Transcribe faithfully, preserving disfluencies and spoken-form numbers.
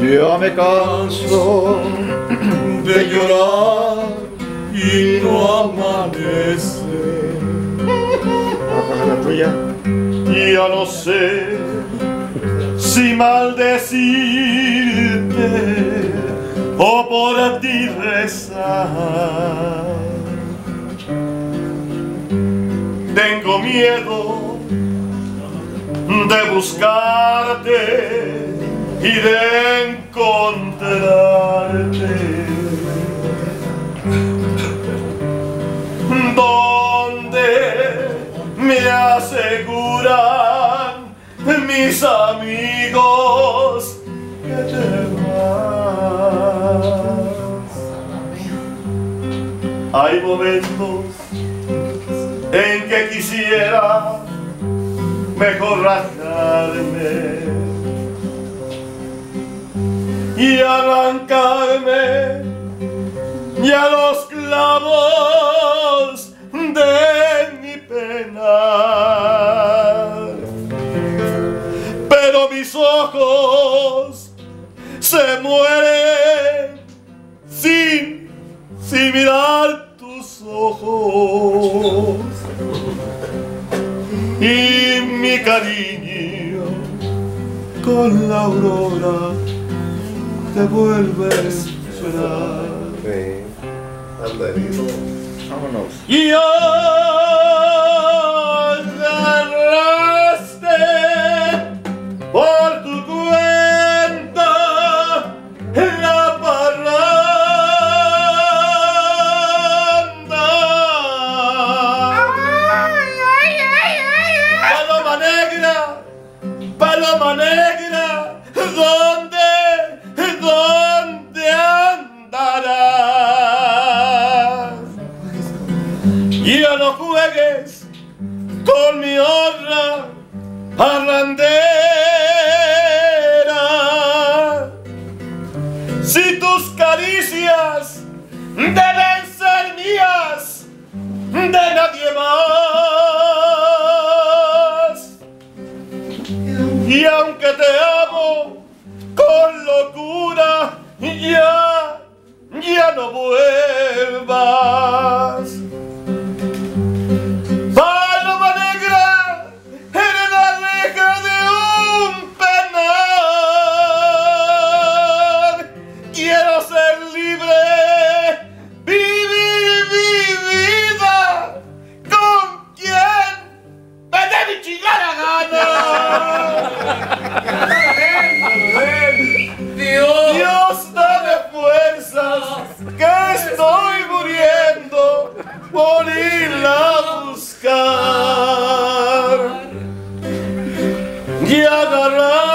Ya me canso de llorar y no amanece. La tuya. Ya no sé si maldecirte o por ti rezar. Tengo miedo de buscarte y de encontrarte. Donde me aseguran mis amigos que te vas. Hay momentos en que quisiera mejor rajarme y arrancarme ya los clavos de mi pena, pero mis ojos se mueren sin, sin mirar tus ojos, y mi cariño con la aurora te vuelve a esperar. Sí. Andarito. Vámonos. Y agarraste por tu cuenta la parranda. Paloma negra, paloma negra, ¿dónde, dónde andarás? Ya no juegues con mi honra parrandera. Si tus caricias deben ser mías, de nadie más. Y aunque te amo con locura, ya, ya no vuelvas. Paloma negra, eres la reja de un penal. Quiero ser libre, vivir mi vida con quien me dé mi chingada gana. Dios, Dios, dame fuerzas, que estoy muriendo por irla a buscar y agarrar